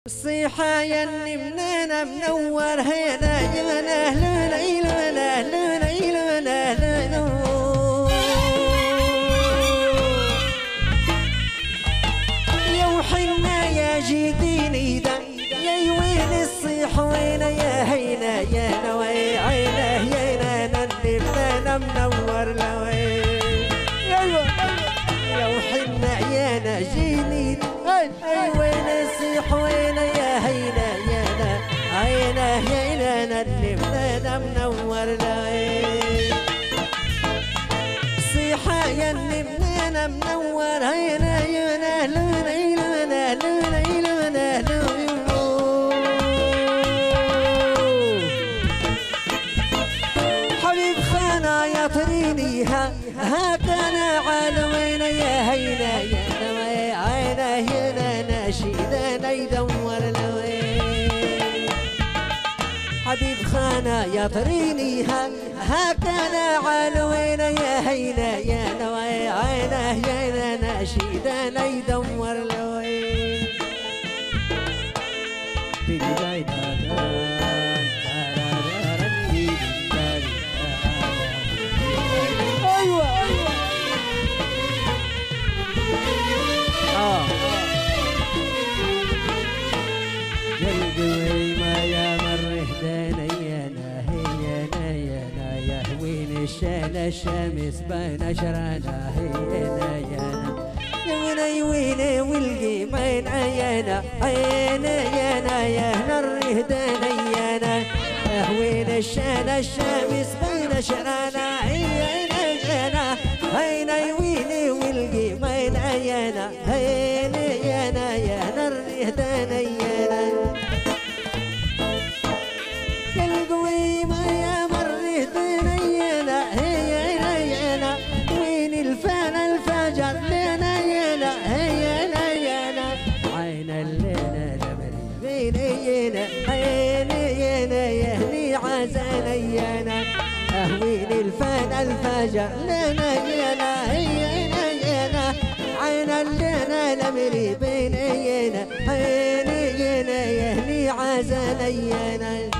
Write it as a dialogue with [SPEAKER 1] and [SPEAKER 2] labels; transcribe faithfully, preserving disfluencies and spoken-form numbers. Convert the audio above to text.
[SPEAKER 1] الصيحة يني مننا منور هنا ينا ليل لنا ليل لنا يا وحنا يا جيديني دا يا وين الصيح وين يا هينا يا نوي عينه يا نندي مننا منور لوي يا وحنا يا نجيني اي وين الصيح وين يا هينا يا نا عينه يا نا اللي مننا منور لوي الصيحة يا اللي مننا منور هينا يا نا لنا لنا لنا لنا حبيب خانا يطرينيها ها كان على وين يا هينا يا نوي عينه يا ناشيدنا يدور لوي حبيب خانا يطرينيها ها كان على وين يا هينا يا نوي عينه يا ناشيدنا يدور لوي الشمس بين شرانا هينا يانا يا ويني والقي بين عيانا عينا يانا يا نره دنيانا وين الشان الشمس بين شرانا هينا يانا هينا ويني والقي بين عيانا هينا يانا يا نره دنيانا القوي ما يا مره دنيانا الفان الفجر لنا ينا هينا ينا عين اللينا لمري بينينا عينينا يهني عزانينا اهوين الفان الفجر لنا ينا هينا ينا عين اللينا لمري بينينا عينينا يهني عزانينا